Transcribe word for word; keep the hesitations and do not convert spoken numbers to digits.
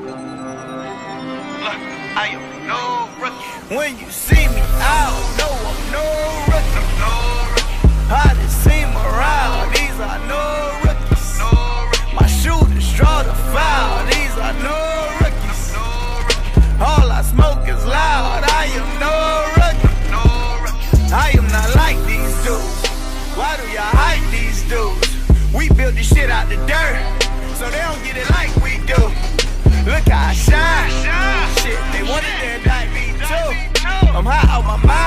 Look, I am no rookie. When you see me out, no, I'm no rookie. I'm no rookie. I done seen my round, these are no rookies. No rookie. My shooters draw the foul, these are no rookies. No rookie. All I smoke is loud, I am no rookie. No rookie. I am not like these dudes. Why do y'all hype these dudes? We built this shit out the dirt, so they don't get it like we do. Look how I shine. Shit, they wanted that like me too. I'm high out my mind.